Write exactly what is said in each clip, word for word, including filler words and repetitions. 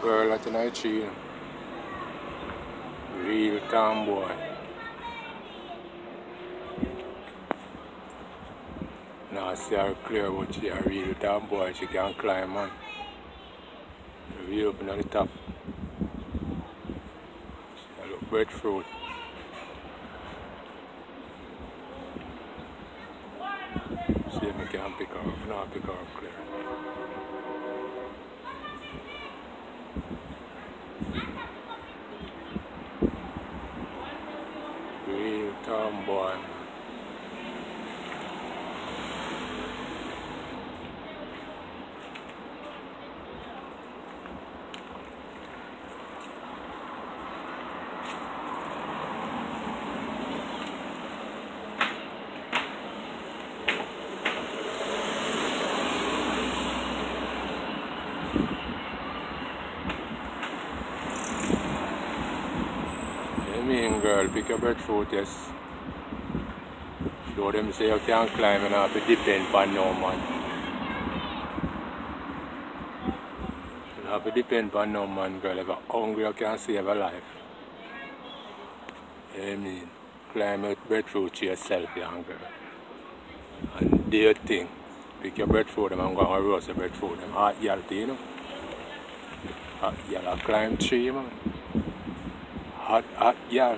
girl at the night tree. Real tomboy. Now see her clear, but she a real tomboy. She can climb, man. Way up on the top. She a look breadfruit. See if I can pick her up. No, pick her up clear. Real tomboy. Mean girl, pick your breadfruit, yes. Show them say you can't climb and have to depend on no man. You have to depend on no man, girl. If you're hungry, you can't save a life. I mean, climb your breadfruit to yourself, young girl. And do your thing. Pick your breadfruit and go and roast your breadfruit. Them hot yalty, you know. Hot yal, climb tree, man. Hot, hot, yeah.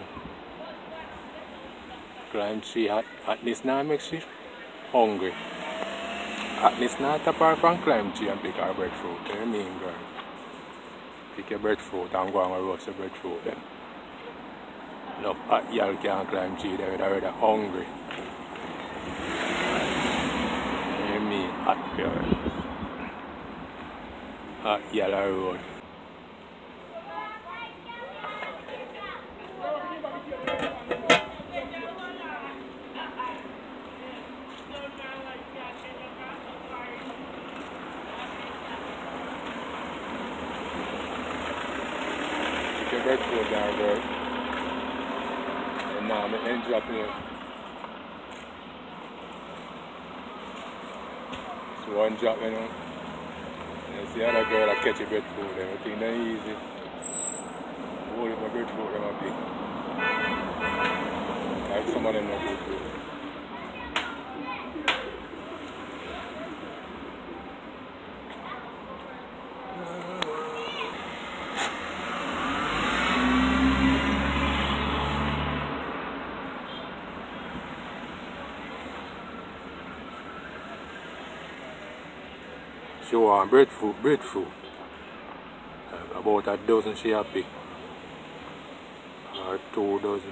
Climb tree, hot, hotness now makes you hungry. Hotness now tap her from climb tree and pick her breadfruit. You know what I mean, girl? Pick your breadfruit and go and roast your breadfruit then. No hot y'all can't climb tree, they're already hungry. You know what I mean? Hot girl. Hot yellow road. Breadfruit down there. And now I'm going to drop here. So one drop, you know. And see the other girl that catch a breadfruit. Everything that easy. Holding my breadfruit, them are big. Like some of them not good too. She want breadfruit, breadfruit. Uh, about a dozen she have picked. Or two dozen.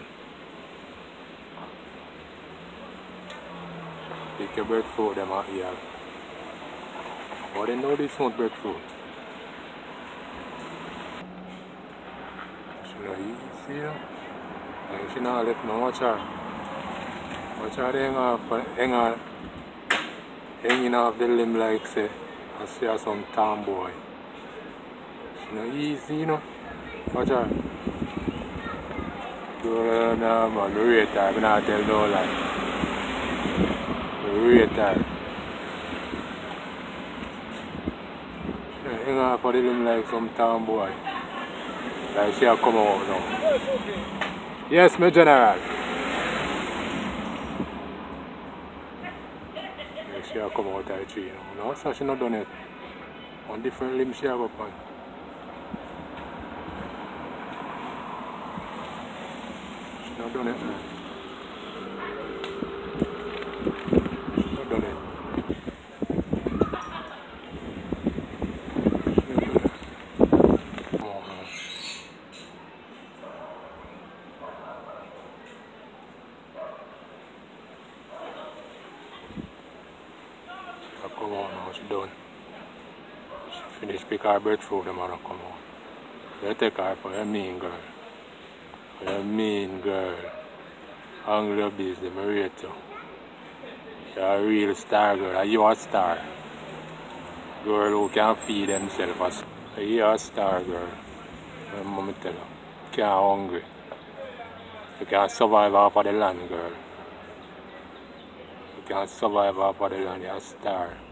Pick your breadfruit them out here. But they know this not breadfruit. She not easy, you know. And she not left no watch her. Watch her hang off, hang on, hanging off the limb like say. I see her some tomboy. She not easy, you know. Watch her. Girl, no man, we rate her. I not tell no lie. We rate her. She hang off of the limb like some tomboy. Like she a come out now. Yes, my general. She have come out of the tree, you know. No, so she not done it. On different limbs she have up on. She not done it. She not done it. She not done it. Come on now. Come on now, she done. She finished pick her breadfruit, them wanna come on. You take her for your mean girl. For your mean girl. Hungry business, I rate you. You're a real star girl, you're a star. Girl who can feed themselves. You're a star girl. Let me tell you. You can't hungry. You can survive off of the land, girl. You can survive off of the land, you're a star.